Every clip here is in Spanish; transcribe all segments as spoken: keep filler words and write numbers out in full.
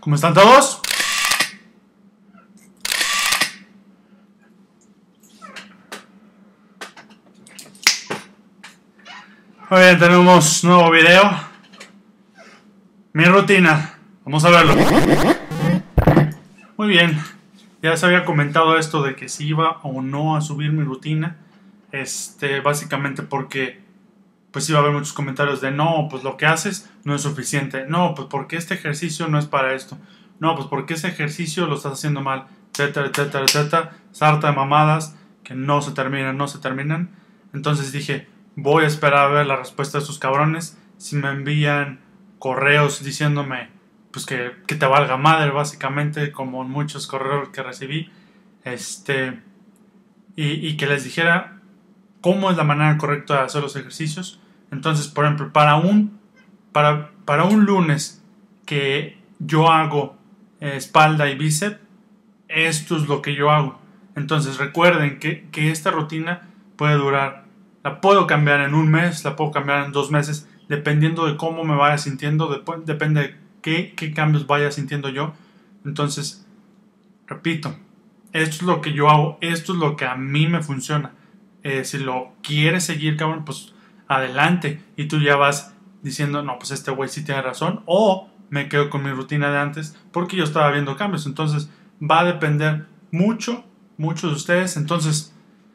¿Cómo están todos? Muy bien, tenemos nuevo video. Mi rutina. Vamos a verlo. Muy bien. Ya les había comentado esto de que si iba o no a subir mi rutina. Este, básicamente porque pues iba a haber muchos comentarios de no, pues lo que haces no es suficiente. No, pues porque este ejercicio no es para esto. No, pues porque ese ejercicio lo estás haciendo mal. Etcétera, etcétera, etcétera. Sarta de mamadas que no se terminan, no se terminan. Entonces dije, voy a esperar a ver la respuesta de sus cabrones. Si me envían correos diciéndome pues que, que te valga madre, básicamente, como muchos correos que recibí. Este, y, y que les dijera cómo es la manera correcta de hacer los ejercicios. Entonces, por ejemplo, para un, para, para un lunes que yo hago eh, espalda y bíceps, esto es lo que yo hago. Entonces recuerden que, que esta rutina puede durar, la puedo cambiar en un mes, la puedo cambiar en dos meses, dependiendo de cómo me vaya sintiendo, de, depende de qué, qué cambios vaya sintiendo yo. Entonces, repito, esto es lo que yo hago, esto es lo que a mí me funciona. Eh, si lo quieres seguir, cabrón, pues adelante. Y tú ya vas diciendo, no, pues este güey sí tiene razón. O me quedo con mi rutina de antes porque yo estaba viendo cambios. Entonces va a depender mucho, mucho de ustedes. Entonces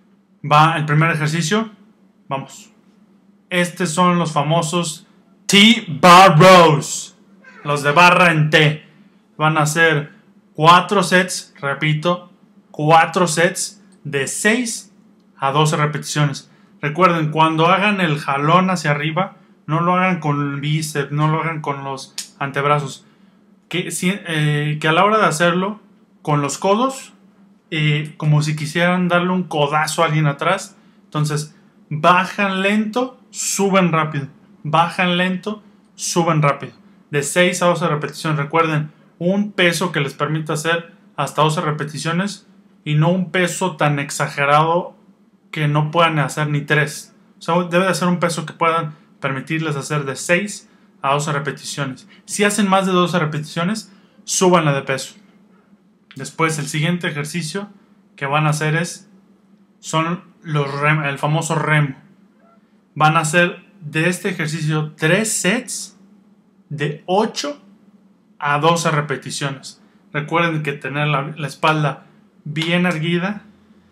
va el primer ejercicio. Vamos. Estos son los famosos T-Bar Rows. Los de barra en T. Van a ser cuatro sets, repito, cuatro sets de seis a doce repeticiones. Recuerden, cuando hagan el jalón hacia arriba, no lo hagan con el bíceps, no lo hagan con los antebrazos. Que, eh, que a la hora de hacerlo, con los codos, eh, como si quisieran darle un codazo a alguien atrás. Entonces, bajan lento, suben rápido. Bajan lento, suben rápido. De seis a doce repeticiones. Recuerden, un peso que les permita hacer hasta doce repeticiones y no un peso tan exagerado que no puedan hacer ni tres. O sea, debe de ser un peso que puedan permitirles hacer de seis a doce repeticiones. Si hacen más de doce repeticiones, súbanla de peso. Después, el siguiente ejercicio que van a hacer es son los rem, el famoso remo. Van a hacer de este ejercicio tres sets de ocho a doce repeticiones. Recuerden que tener la, la espalda bien erguida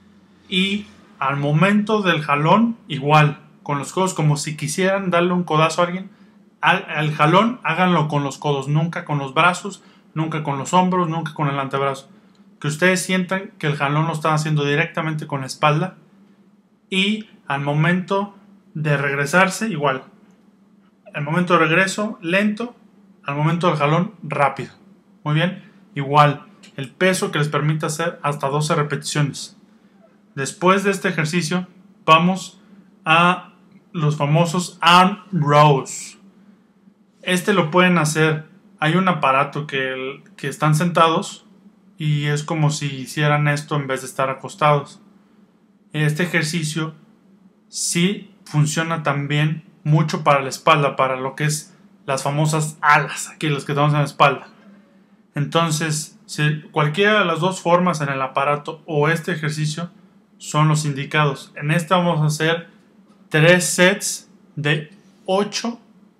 y al momento del jalón, igual, con los codos, como si quisieran darle un codazo a alguien. Al, al jalón, háganlo con los codos, nunca con los brazos, nunca con los hombros, nunca con el antebrazo. Que ustedes sientan que el jalón lo están haciendo directamente con la espalda. Y al momento de regresarse, igual. Al momento de regreso, lento. Al momento del jalón, rápido. Muy bien, igual. El peso que les permite hacer hasta doce repeticiones. Después de este ejercicio, vamos a los famosos arm rows. Este lo pueden hacer. Hay un aparato que, que están sentados y es como si hicieran esto en vez de estar acostados. Este ejercicio sí funciona también mucho para la espalda, para lo que es las famosas alas, aquí los que tenemos en la espalda. Entonces, si cualquiera de las dos formas en el aparato o este ejercicio son los indicados. En esta vamos a hacer tres sets de ocho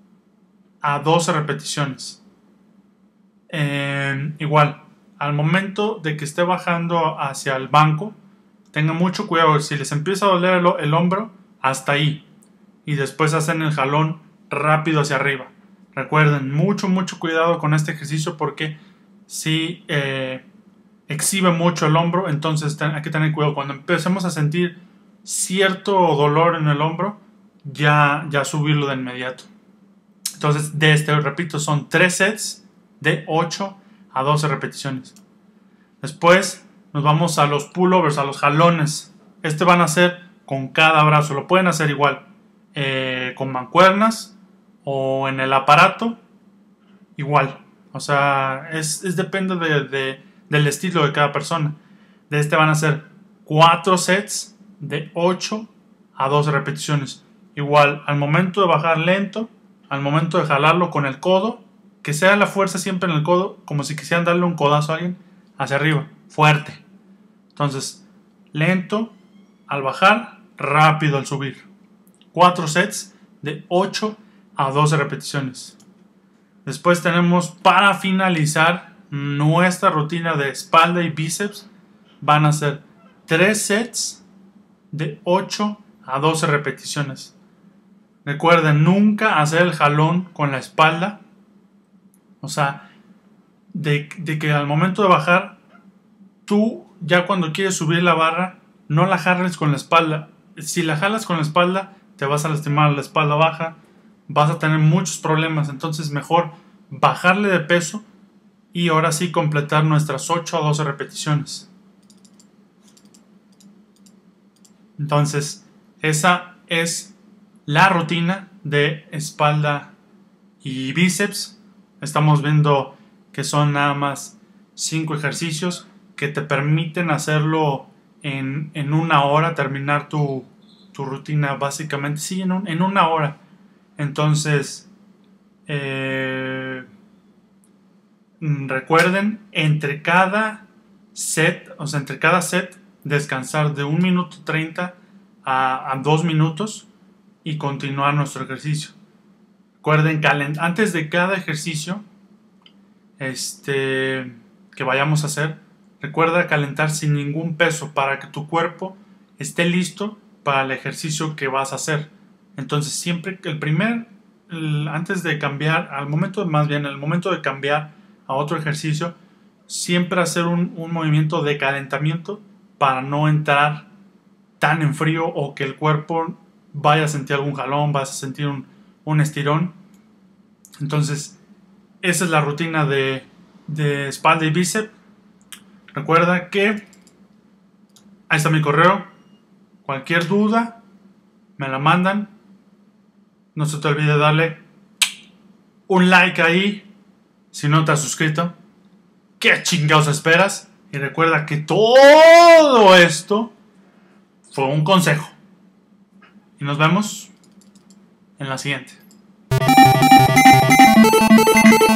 a doce repeticiones. Eh, igual, al momento de que esté bajando hacia el banco, tengan mucho cuidado. Si les empieza a doler el, el hombro, hasta ahí. Y después hacen el jalón rápido hacia arriba. Recuerden, mucho, mucho cuidado con este ejercicio porque si eh, exhibe mucho el hombro, entonces ten, hay que tener cuidado. Cuando empecemos a sentir cierto dolor en el hombro, ya, ya subirlo de inmediato. Entonces, de este, repito, son tres sets de ocho a doce repeticiones. Después nos vamos a los pullovers, a los jalones. Este van a hacer con cada brazo. Lo pueden hacer igual eh, con mancuernas o en el aparato. Igual. O sea, es, es depende de, de, del estilo de cada persona. De este van a hacer cuatro sets de ocho a doce repeticiones. Igual, al momento de bajar lento, al momento de jalarlo con el codo, que sea la fuerza siempre en el codo, como si quisieran darle un codazo a alguien, hacia arriba, fuerte. Entonces, lento al bajar, rápido al subir. Cuatro sets de ocho a doce repeticiones. Después tenemos, para finalizar nuestra rutina de espalda y bíceps, van a ser tres sets de ocho a doce repeticiones. Recuerden, nunca hacer el jalón con la espalda. O sea, de, de que al momento de bajar, tú ya cuando quieres subir la barra, no la jales con la espalda. Si la jalas con la espalda, te vas a lastimar la espalda baja, vas a tener muchos problemas. Entonces mejor bajarle de peso y ahora sí completar nuestras ocho a doce repeticiones. Entonces esa es la rutina de espalda y bíceps. Estamos viendo que son nada más cinco ejercicios que te permiten hacerlo en, en una hora, terminar tu, tu rutina básicamente, sí, en, un, en una hora. Entonces, eh, recuerden, entre cada set, o sea, entre cada set, descansar de un minuto treinta a, a dos minutos y continuar nuestro ejercicio. Recuerden, antes de cada ejercicio este, que vayamos a hacer, recuerda calentar sin ningún peso para que tu cuerpo esté listo para el ejercicio que vas a hacer. Entonces siempre el primer, el, antes de cambiar, al momento, más bien al momento de cambiar a otro ejercicio, siempre hacer un, un movimiento de calentamiento para no entrar tan en frío o que el cuerpo vaya a sentir algún jalón, vaya a sentir un, un estirón. Entonces esa es la rutina de, de espalda y bíceps. Recuerda que ahí está mi correo. Cualquier duda me la mandan. No se te olvide darle un like ahí si no te has suscrito. ¿Qué chingados esperas? Y recuerda que todo esto fue un consejo. Y nos vemos en la siguiente.